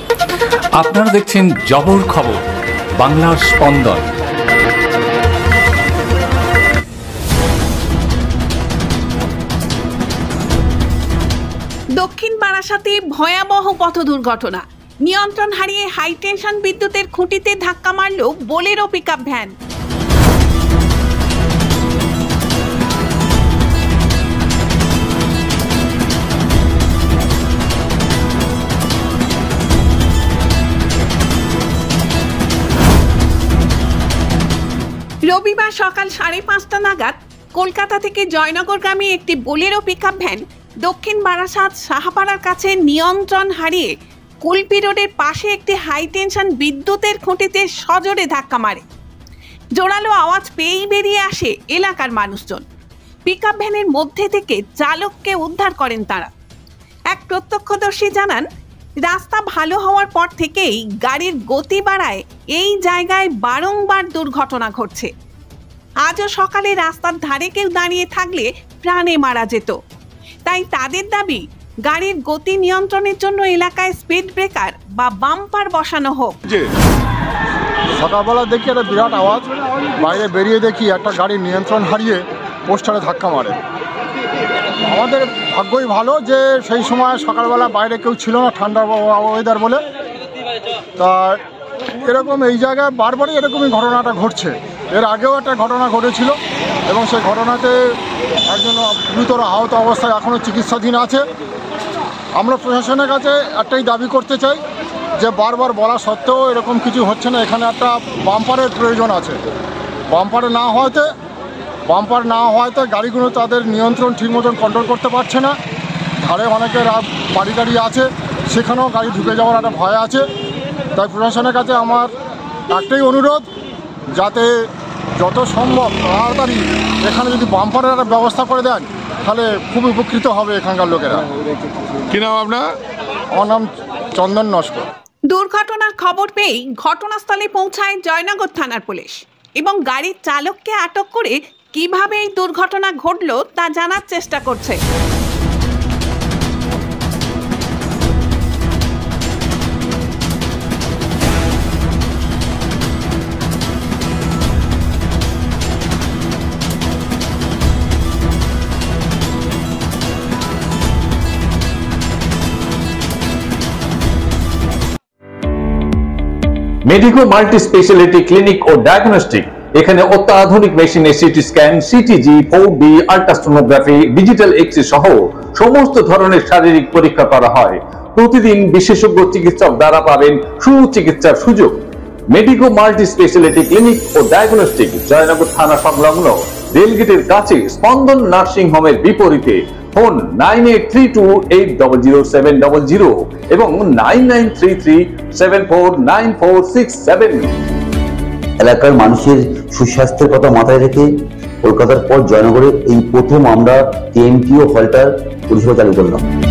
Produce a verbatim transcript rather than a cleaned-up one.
আপনারা দেখছেন জবর খবর, বাংলার স্পন্দন। দক্ষিণ বারাসাতে ভয়াবহ পথ দুর্ঘটনা, নিয়ন্ত্রণ হারিয়ে হাই টেনশন বিদ্যুতের খুঁটিতে ধাক্কা মারল বোলেরো পিকআপ ভ্যান। রবিবার সকাল সাড়ে পাঁচটা নাগাদ কলকাতা থেকে জয়নগরগামী একটি বোলেরো পিকআপ ভ্যান দক্ষিণ বারাসাত সাহাপাড়ার কাছে নিয়ন্ত্রণ হারিয়ে কুলপি রোডের পাশে একটি হাই টেনশন বিদ্যুতের খুঁটিতে সজোরে ধাক্কা মারে। জোরালো আওয়াজ পেয়েই বেরিয়ে আসে এলাকার মানুষজন। পিকআপ ভ্যানের মধ্যে থেকে চালককে উদ্ধার করেন তারা। এক প্রত্যক্ষদর্শী জানান, রাস্তা ভালো হওয়ার পর থেকেই গাড়ির গতি বাড়ায় এই জায়গায় বারংবার দুর্ঘটনা ঘটছে। আজও সকালে রাস্তার ধারে কেউ দাঁড়িয়ে থাকলে প্রাণে মারা যেত। তাই তাদের দাবি, গাড়ির গতি নিয়ন্ত্রণের জন্য এলাকায় স্পিড ব্রেকার বা বাম্পার বসানো হোক। সকালবেলা দেখি একটা বিরাট আওয়াজ, বাইরে বেরিয়ে দেখি একটা গাড়ির নিয়ন্ত্রণ হারিয়ে পোস্টারে ধাক্কা মারে। আমাদের ভাগ্যই ভালো যে সেই সময় সকালবেলা বাইরে কেউ ছিল না, ঠান্ডা ওয়েদার বলে। তা এরকম এই জায়গায় বারবারই এরকমই ঘটনাটা ঘটছে। এর আগেও একটা ঘটনা ঘটেছিল এবং সেই ঘটনাতে একজন গুরুতর আহত অবস্থায় এখনও চিকিৎসাধীন আছে। আমরা প্রশাসনের কাছে একটাই দাবি করতে চাই যে বারবার বলা সত্ত্বেও এরকম কিছু হচ্ছে না। এখানে একটা বাম্পারের প্রয়োজন আছে। বাম্পারে না হওয়াতে বাম্পার না হওয়াতে গাড়িগুলো তাদের নিয়ন্ত্রণ ঠিক মতন কন্ট্রোল করতে পারছে না। ধারে অনেকের বাড়ি গাড়ি আছে, সেখানেও গাড়ি ঢুকে যাওয়ার একটা ভয় আছে। তাই প্রশাসনের কাছে আমার একটাই অনুরোধ, যাতে যত সম্ভব তাড়াতাড়ি এখানে যদি বাম্পারের একটা ব্যবস্থা করে দেন তাহলে খুব উপকৃত হবে এখানকার লোকেরা। কি নাম আপনার? আমার নাম চন্দন নস্কর। দুর্ঘটনার খবর পেয়েই ঘটনাস্থলে পৌঁছায় জয়নগর থানার পুলিশ এবং গাড়ির চালককে আটক করে কিভাবে এই দুর্ঘটনা ঘটল তা জানার চেষ্টা করছে। মেডিকো মাল্টি স্পেশালিটি ক্লিনিক ও ডায়াগনস্টিক, এখানে অত্যাধুনিক মেশিনে CT scan, CTG, four D, ultrasonography, digital x-ray সহ সমস্ত ধরনের শারীরিক পরীক্ষা করা হয়। প্রতিদিন বিশেষজ্ঞ চিকিৎসক দ্বারা পাবেন সুচিকিৎসার সুযোগ। মেডিকো মাল্টি স্পেশালিটি ক্লিনিক ও ডায়াগনস্টিক, জয়নগর থানা সংলগ্ন রেলগেটের কাছে, স্পন্দন নার্সিং হোমের বিপরীতে। Phone nine eight three two eight zero zero seven zero zero এবং nine nine three three seven four nine four six seven. এলাকার মানুষের সুস্বাস্থ্যের কথা মাথায় রেখে কলকাতার পর জয়নগরে এই প্রথম আমরা টিএমটিও হলটার পরিষেবা চালু করলাম।